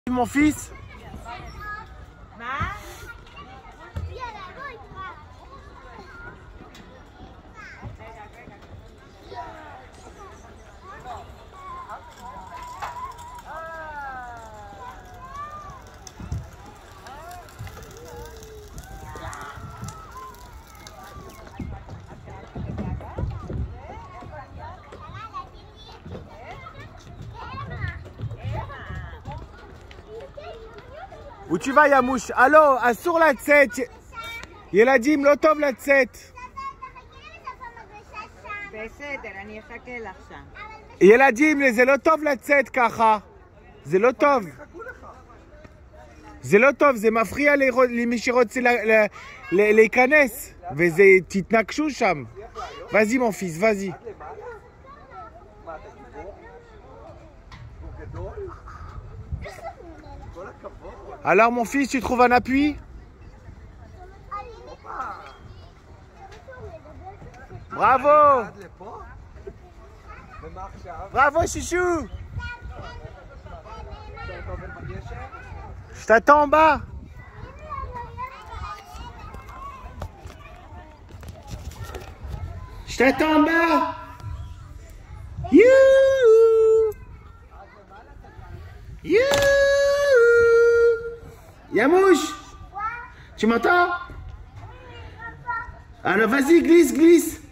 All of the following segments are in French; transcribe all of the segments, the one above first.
Mon fils. Où tu vas, Yamouche? Allô, sur la tête. ילדים, לא טוב לצאת. בסדר, אני אחכה לך שם. ילדים, זה לא טוב לצאת ככה. זה לא טוב. זה לא טוב, זה מפריע למי שרוצה להיכנס. וזה, תתנגשו שם. Vas-y, mon fils, vas-y. Alors mon fils, tu trouves un appui? Bravo! Bravo chouchou! Je t'attends en bas! Je t'attends en bas! Youhou! Youhou! Yamouche, tu m'entends? Alors vas-y, glisse, glisse.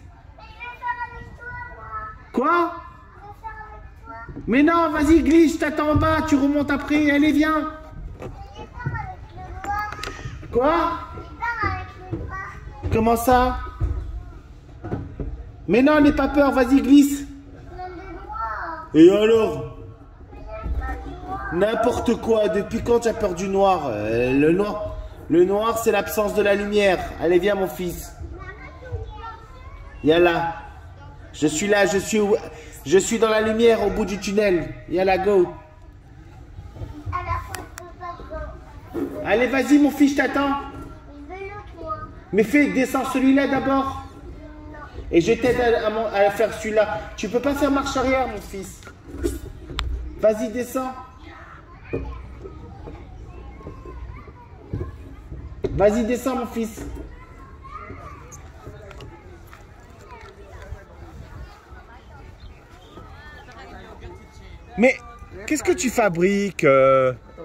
Quoi? Mais non, vas-y, glisse, je t'attends en bas, tu remontes après, allez, viens. Quoi? Comment ça? Mais non, n'aie pas peur, vas-y, glisse. Et alors? N'importe quoi, depuis quand tu as peur du noir? Le noir c'est l'absence de la lumière. Allez, viens mon fils. Yalla. Je suis là, je suis dans la lumière au bout du tunnel. Yalla, go. Allez, vas-y mon fils, je t'attends. Mais descends celui-là d'abord. Et je t'aide à faire celui-là. Tu peux pas faire marche arrière mon fils. Vas-y, descends. Vas-y, descends mon fils. Mais qu'est-ce que tu fabriques? אתה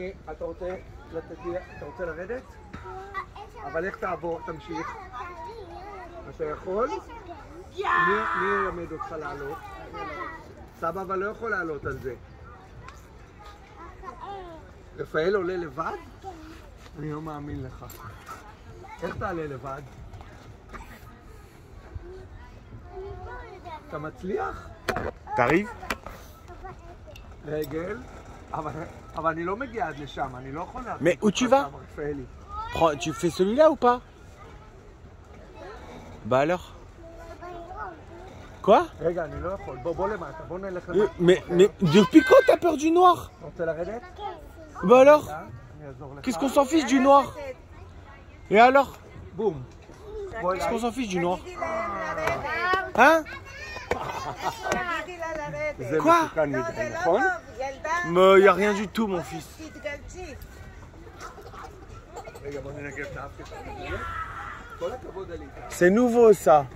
רוצה לרדת? אבל איך תעבור, תמשיך. אתה יכול? מי ילמד אותך לעלות? סבא אבל לא יכול לעלות על זה. רפאל עולה לבד? אני לא מאמין לך. איך תעלה לבד? אתה מצליח? T'arrives? רגל? אבל אני לא מגיע עד לשם, אני לא יכול לעשות. Mais où tu vas? Tu fais celui-là ou pas? Bah alors? Quoi? רגע, אני לא יכול. בוא למטה, בוא נלך למטה. Mais depuis quand t'as peur du noir? אתה רוצה לרדת? Bah alors? Qu'est-ce qu'on s'en fiche du noir? Et alors? Boum. Qu'est-ce qu'on s'en fiche du noir? Hein? Quoi? Mais y a rien du tout mon fils. C'est nouveau ça.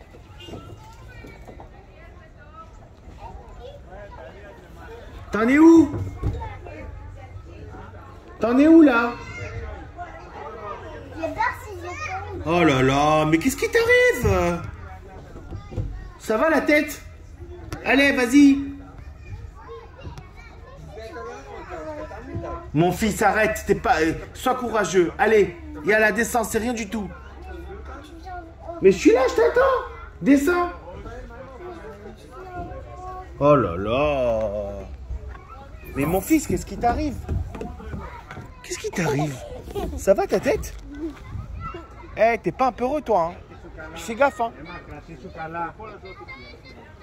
T'en es où? T'en es où là? Oh là là, mais qu'est-ce qui t'arrive? Ça va la tête? Allez, vas-y. Mon fils, arrête, t'es pas... sois courageux. Allez, il y a la descente, c'est rien du tout. Mais je suis là, je t'attends. Descends. Oh là là. Mais mon fils, qu'est-ce qui t'arrive? Qu'est-ce qui t'arrive? Ça va ta tête? Eh, t'es pas un peu heureux toi, hein? Fais gaffe, hein?